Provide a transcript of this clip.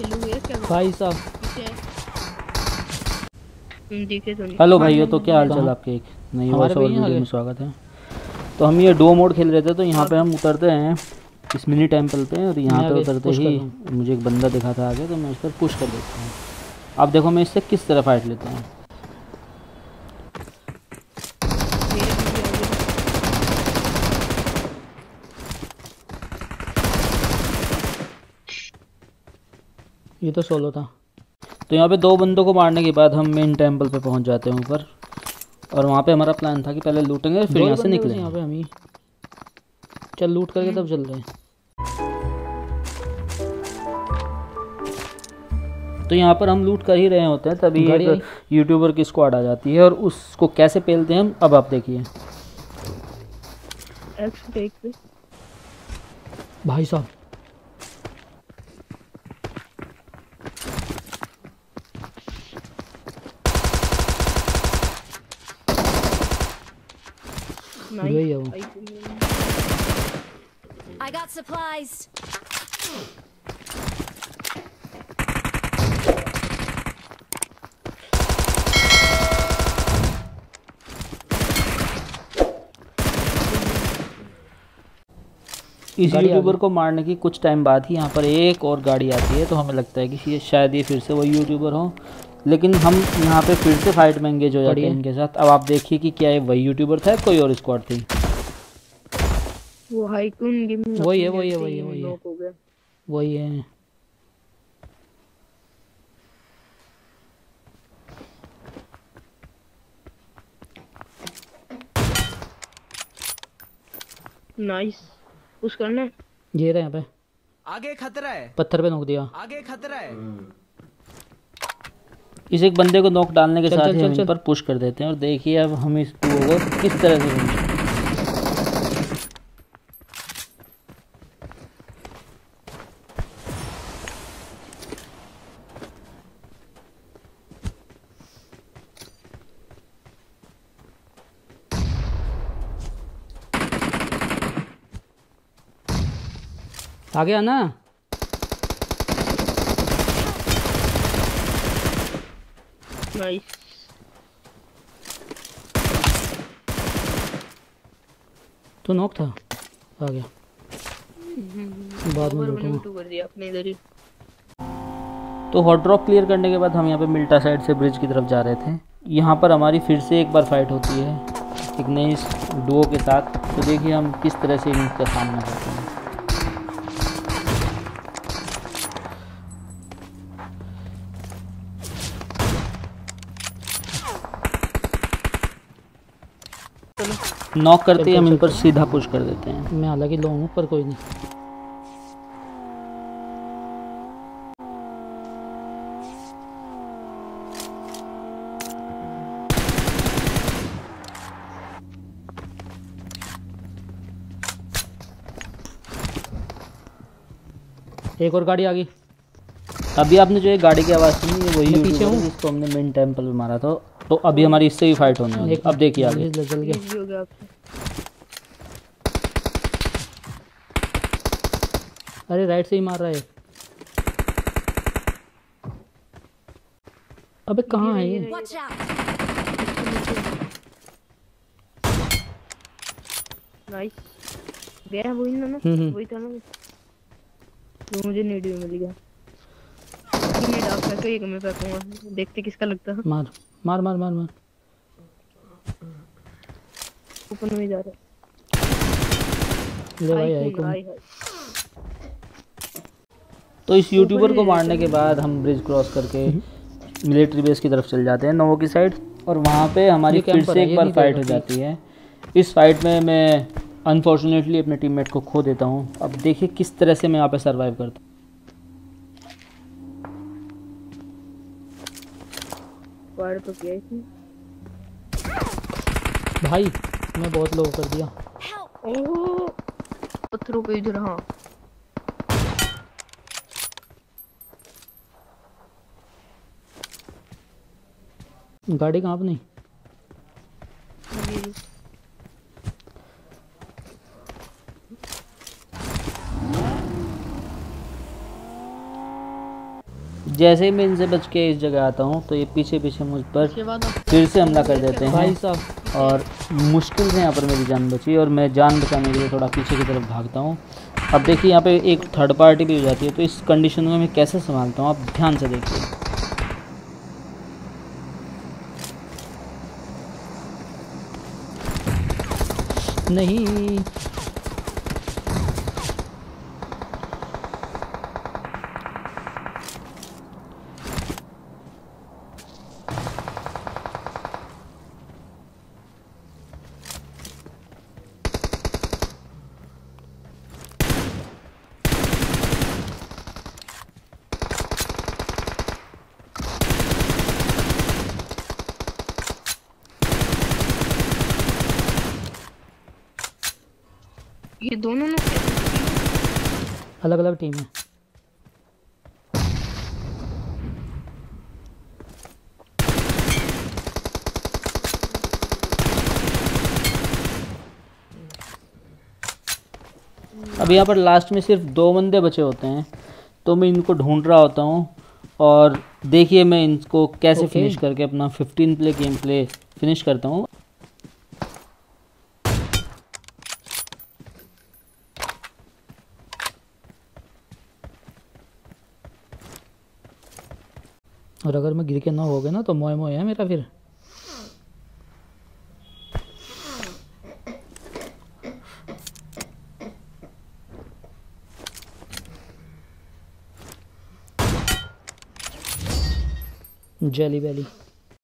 भाई साहब हेलो भाइयों, तो क्या हाल चाल आपके? एक नई वॉइस ओवर वीडियो में स्वागत है। तो हम ये डो मोड खेल रहे थे, तो यहाँ पे हम उतरते हैं इस मिनी टेम्पल पे, और यहाँ पे उतरते ही मुझे एक बंदा दिखा था आगे, तो मैं उस पर पुश कर देता हूँ। अब देखो मैं इससे किस तरह फाइट लेता हूँ। ये तो सोलो था। तो यहाँ पे दो बंदों को मारने के बाद हम मेन टेम्पल पे पहुँच जाते हैं ऊपर, और वहाँ पे हमारा प्लान था कि पहले लूटेंगे फिर यहाँ से निकलेंगे। यहाँ पे हम ही चल लूट करके तब चल रहे हैं। तो यहाँ पर हम लूट कर ही रहे होते हैं, तभी एक यूट्यूबर की स्क्वाड आ जाती है, और उसको कैसे पेलते हैं हम अब आप देखिए। भाई साहब I got supplies. इस यूट्यूबर को मारने की कुछ टाइम बाद ही यहाँ पर एक और गाड़ी आती है, तो हमें लगता है कि शायद ये फिर से वही यूट्यूबर हो, लेकिन हम यहाँ पे फिर से फाइट में एंगेज हो जाते हैं इनके साथ। अब आप देखिए कि क्या ये वही यूट्यूबर था, कोई और स्क्वाड थी। वो हाइकून गेमिंग वही है वही है। नाइस, पुश करना। ये रहा यहाँ पे, आगे खतरा है, पत्थर पे नोक दिया। आगे खतरा है। इस एक बंदे को नॉक डालने के साथ ही हम इन पर पुश कर देते हैं, और देखिए अब हम इस डुओ को किस तरह से आगे आना। नाइस, तो नॉक था, आ गया बाद में लूटू कर दिया अपने इधर ही। तो हॉट ड्रॉप क्लियर करने के बाद हम यहाँ पे मिल्टा साइड से ब्रिज की तरफ जा रहे थे। यहाँ पर हमारी फिर से एक बार फाइट होती है एक नई डुओ के साथ। तो देखिए हम किस तरह से इनका सामना करते हैं। नॉक करते ही हम इन पर सीधा पुश कर देते हैं। मैं हालांकि लो हूँ पर कोई नहीं। एक और गाड़ी आ गई। अभी आपने जो ये गाड़ी की आवाज़ सुनी है वही पीछे हूँ, जिसको हमने मेन टेम्पल में मारा था। तो अभी हमारी इससे भी फाइट होने वाली है। अब देखिए आगे। अरे राइट से ही मार रहा है। अबे कहाँ है ये? नाइस, गया वही ना, वही था ना। तो मुझे नेड भी मिल गया। नेड आप करके एक मैं फेंकूंगा, देखते किसका लगता है। मार मार मार मार मार। ऊपर में जा रहा ले भाई आई। तो इस यूट्यूबर को मारने के बाद हम ब्रिज क्रॉस करके मिलिट्री बेस की तरफ चल जाते हैं नोवो की साइड, और वहाँ पे हमारी फिर से एक बार फाइट हो जाती है। इस फाइट में मैं अनफॉर्चुनेटली अपने टीममेट को खो देता हूँ। अब देखिए किस तरह से मैं यहाँ पे सरवाइव करता हूँ। तो किया इसने भाई, मैं बहुत लो कर दिया। ओह पत्थरों पे इधर। हाँ गाड़ी कहाँ पे? नहीं जैसे ही मैं इनसे बच के इस जगह आता हूँ तो ये पीछे पीछे मुझ पर उसके बाद आप फिर से हमला कर देते भाई हैं साहब और मुश्किल से यहाँ पर मेरी जान बची और मैं जान बचाने के लिए थोड़ा पीछे की तरफ भागता हूँ। अब देखिए यहाँ पे एक थर्ड पार्टी भी हो जाती है, तो इस कंडीशन में मैं कैसे संभालता हूँ आप ध्यान से देखिए। नहीं, ये दोनों लोग अलग अलग टीम है। अब यहाँ पर लास्ट में सिर्फ 2 बंदे बचे होते हैं, तो मैं इनको ढूंढ रहा होता हूँ और देखिए मैं इनको कैसे फिनिश करके अपना 15 प्ले गेम प्ले फिनिश करता हूँ। और अगर मैं गिर के ना हो गया ना तो मोए मोए है मेरा फिर। जेली बेली।